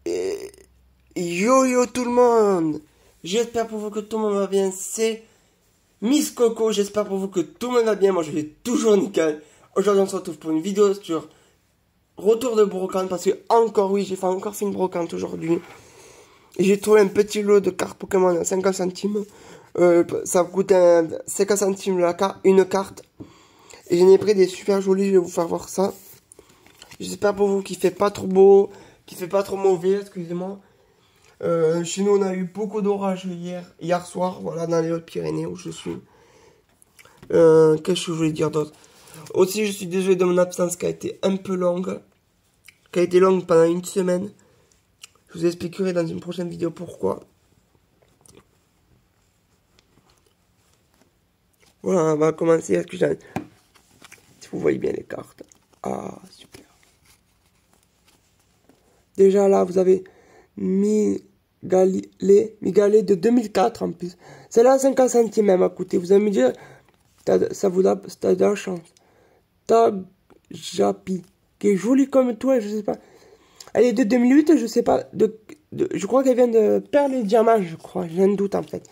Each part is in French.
Et yo tout le monde, j'espère pour vous que tout le monde va bien, c'est Miss Coco, j'espère pour vous que tout le monde va bien, moi je vais toujours nickel. Aujourd'hui on se retrouve pour une vidéo sur retour de brocante, parce que encore oui, j'ai encore fait une brocante aujourd'hui. J'ai trouvé un petit lot de cartes Pokémon à 50 centimes, ça coûte 50 centimes une carte. Et j'en ai pris des super jolis, je vais vous faire voir ça. J'espère pour vous qu'il fait pas trop beau, qu'il fait pas trop mauvais, excusez-moi. Chez nous, on a eu beaucoup d'orages hier soir, voilà, dans les Hautes-Pyrénées où je suis. Qu'est-ce que je voulais dire d'autre? Aussi, je suis désolé de mon absence qui a été un peu longue, qui a été longue pendant une semaine. Je vous expliquerai dans une prochaine vidéo pourquoi. Voilà, on va commencer. Est-ce que si vous voyez bien les cartes. Ah, super. Déjà là, vous avez Migalé de 2004 en plus. Celle-là, 50 centimes même à coûter. Vous allez me dire, ça vous a de la chance. Japi, qui est jolie comme toi, je sais pas. Elle est de 2008, je sais pas. Je crois qu'elle vient de Perle et Diamant, je crois. J'ai un doute en fait.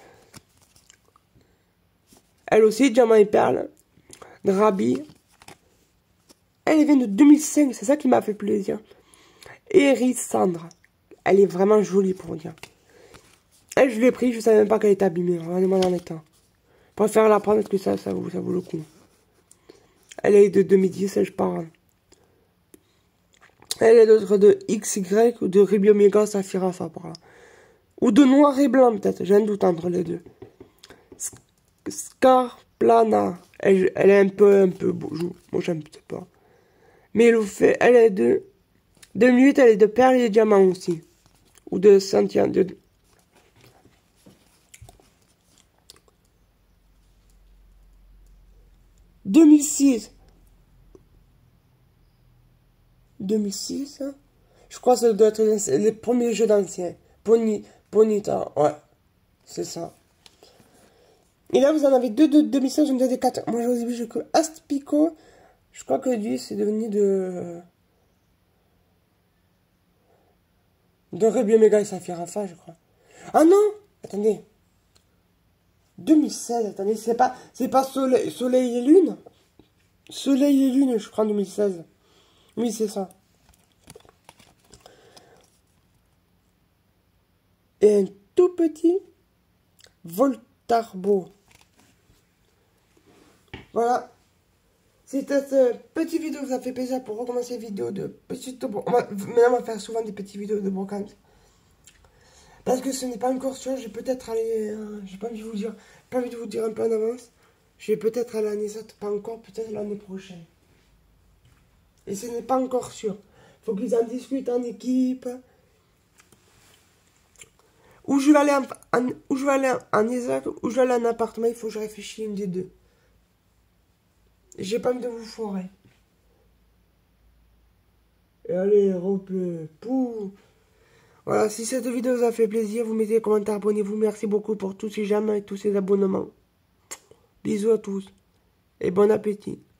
Elle aussi, Diamant et Perle. Drabi. Elle vient de 2005, c'est ça qui m'a fait plaisir. Érissandre. Elle est vraiment jolie pour dire. Elle, je l'ai pris, je savais même pas qu'elle était abîmée. Regardez-moi dans l'état. Je préfère la prendre parce que ça vaut le coup. Elle est de 2010, je parle. Elle est d'autres de XY ou de Rubio Mega Saphira, ça par là. Ou de noir et blanc, peut-être. J'ai un doute entre les deux. Scarplana. Elle est un peu beau. Moi, j'aime pas. Mais elle est de 2008, elle est de perles et de diamants aussi. Ou de Santiago. 2006. 2006, hein? Je crois que ça doit être les premiers jeux d'anciens. Bonita, ouais, c'est ça. Et là, vous en avez deux de 2016, j'en ai des 4. Moi, j'ai vu que Aspico, je crois que lui, c'est devenu de Rubio Mega et Saphira Alpha, je crois. Ah non! Attendez. 2016, attendez, c'est pas Soleil et Lune? Soleil et Lune, je crois, en 2016. Oui, c'est ça. Et un tout petit Voltarbo. Voilà. C'était cette petite vidéo qui vous a fait plaisir pour recommencer les vidéos de petites... Maintenant, on va faire souvent des petites vidéos de brocante. Parce que ce n'est pas encore sûr, j'ai peut-être aller... j'ai pas envie de vous dire... Pas envie de vous dire un peu en avance. Je vais peut-être aller à Anisot, pas encore, peut-être l'année prochaine. Et ce n'est pas encore sûr. Faut qu'ils en discutent en équipe. Où je vais aller en Isaac, ou je vais aller en appartement, il faut que je réfléchisse une des deux. J'ai pas envie de vous foirer. Et allez, roule pou. Voilà, si cette vidéo vous a fait plaisir, vous mettez des commentaires, abonnez-vous. Merci beaucoup pour tous ces j'aime et tous ces abonnements. Bisous à tous. Et bon appétit.